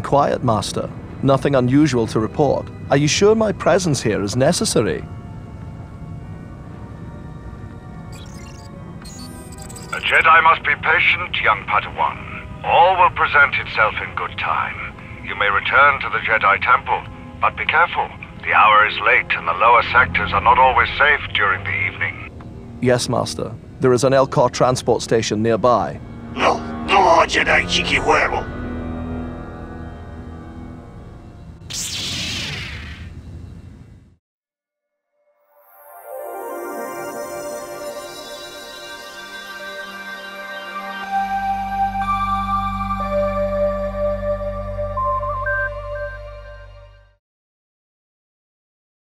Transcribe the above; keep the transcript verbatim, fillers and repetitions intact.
quiet, Master. Nothing unusual to report. Are you sure my presence here is necessary? A Jedi must be patient, young Padawan. All will present itself in good time. You may return to the Jedi Temple, but be careful. The hour is late and the lower sectors are not always safe during the evening. Yes, Master. There is an Elcor transport station nearby. No, no, Jedi Chiqui Huevo.